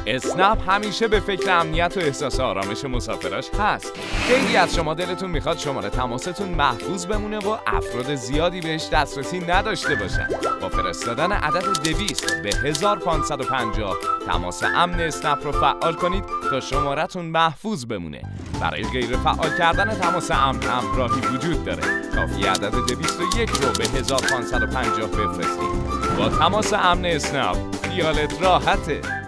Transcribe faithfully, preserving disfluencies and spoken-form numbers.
اسنپ همیشه به فکر امنیت و احساس آرامش مسافراش هست. خیلی از شما دلتون میخواد شماره تماستون محفوظ بمونه و افراد زیادی بهش دسترسی نداشته باشن. با فرستادن عدد دویست به هزار و پانصد و پنجاه تماس امن اسنپ رو فعال کنید تا شمارتون محفوظ بمونه. برای غیر فعال کردن تماس امن هم راهی وجود داره. کافی عدد دویست و یک رو به هزار و پانصد و پنجاه بفرستید. با تماس امن اسنپ خیالت راحته.